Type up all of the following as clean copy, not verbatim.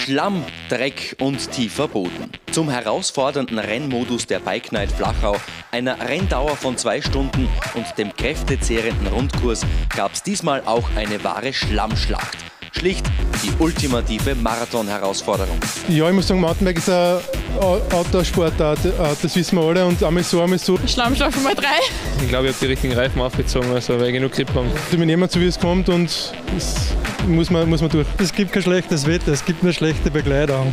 Schlamm, Dreck und tiefer Boden. Zum herausfordernden Rennmodus der Bike Night Flachau, einer Renndauer von 2 Stunden und dem kräftezehrenden Rundkurs gab es diesmal auch eine wahre Schlammschlacht. Schlicht die ultimative Marathon-Herausforderung. Ja, ich muss sagen, Mountainbike ist eine Outdoor-Sportart, das wissen wir alle und einmal so, einmal so. Schlammschlacht Nummer 3. Ich glaube, ich habe die richtigen Reifen aufgezogen, also weil ich genug Grip habe. Wir nehmen so, wie es kommt und das muss man durch. Es gibt kein schlechtes Wetter, es gibt nur schlechte Begleitung.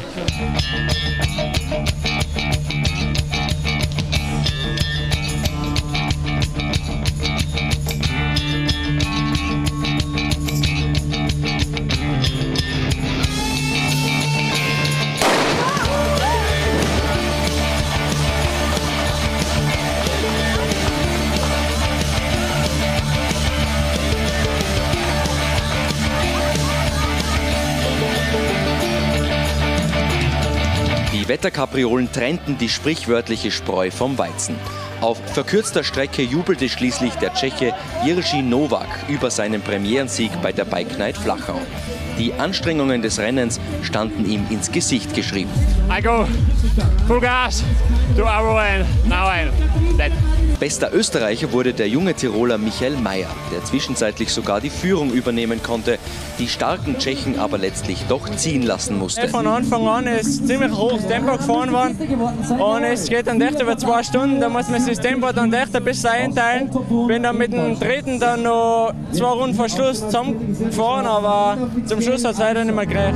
Die Wetterkapriolen trennten die sprichwörtliche Spreu vom Weizen. Auf verkürzter Strecke jubelte schließlich der Tscheche Jiří Novák über seinen Premierensieg bei der Bike Night Flachau. Die Anstrengungen des Rennens standen ihm ins Gesicht geschrieben. I go full gas to our end, now I'm dead. Bester Österreicher wurde der junge Tiroler Michael Mayer, der zwischenzeitlich sogar die Führung übernehmen konnte, die starken Tschechen aber letztlich doch ziehen lassen musste. Von Anfang an ist ziemlich hohes Tempo gefahren worden und es geht dann echt über 2 Stunden, da muss man sich das Tempo dann echt ein bisschen einteilen. Bin dann mit dem Dritten dann noch 2 Runden vor Schluss zusammengefahren, aber zum Schluss hat es leider nicht mehr gereicht.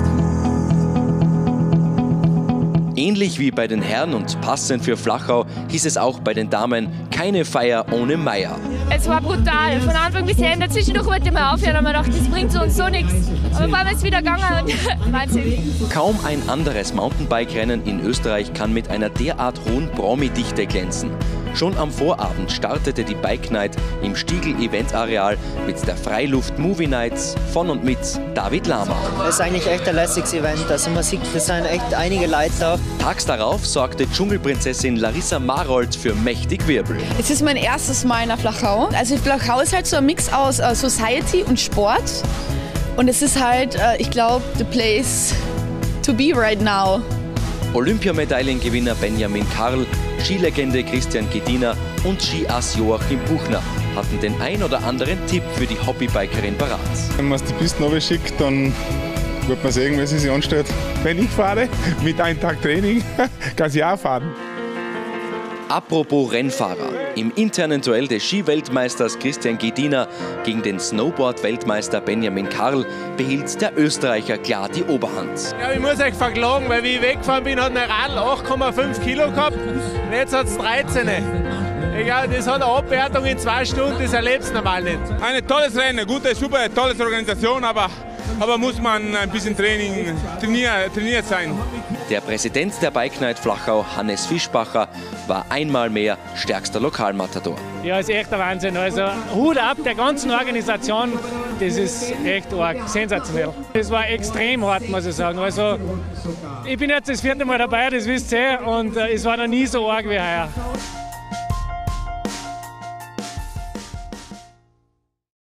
Ähnlich wie bei den Herren und passend für Flachau hieß es auch bei den Damen keine Feier ohne Meier. Es war brutal, von Anfang bis Ende. Zwischendurch wollte ich mal aufhören, aber ich dachte, das bringt uns so nichts. Aber vor allem ist es wieder gegangen und Wahnsinn. Kaum ein anderes Mountainbike-Rennen in Österreich kann mit einer derart hohen Promi-Dichte glänzen. Schon am Vorabend startete die Bike Night im Stiegl-Event-Areal mit der Freiluft-Movie Nights von und mit David Lama. Es ist eigentlich echt ein lässiges Event, also man sieht, es sind echt einige Leute da. Tags darauf sorgte Dschungelprinzessin Larissa Marold für mächtig Wirbel. Es ist mein erstes Mal in der Flachau. Also Flachau ist halt so ein Mix aus Society und Sport. Und es ist halt, ich glaube, the place to be right now. Olympiamedaillengewinner Benjamin Karl, Skilegende Christian Gediner und Skiass Joachim Buchner hatten den ein oder anderen Tipp für die Hobbybikerin parat. Wenn man die Pisten runterschickt, dann wird man sehen, wie sie sich anstellt. Wenn ich fahre, mit einem Tag Training, kann sie auch fahren. Apropos Rennfahrer. Im internen Duell des Skiweltmeisters Christian Gediner gegen den Snowboard-Weltmeister Benjamin Karl behielt der Österreicher klar die Oberhand. Ja, ich muss euch verklagen, weil wie ich weggefahren bin, hat mein Radl 8,5 Kilo gehabt und jetzt hat es 13. Ja, das hat eine Abwertung in 2 Stunden, das erlebst du normal nicht. Ein tolles Rennen, gute, super, tolles Organisation, aber muss man ein bisschen trainiert sein. Der Präsident der Bike Night Flachau, Hannes Fischbacher, war einmal mehr stärkster Lokalmatador. Ja, ist echt der Wahnsinn. Also Hut ab der ganzen Organisation, das ist echt arg, sensationell. Das war extrem hart, muss ich sagen. Also ich bin jetzt das 4. Mal dabei, das wisst ihr, und es war noch nie so arg wie heuer.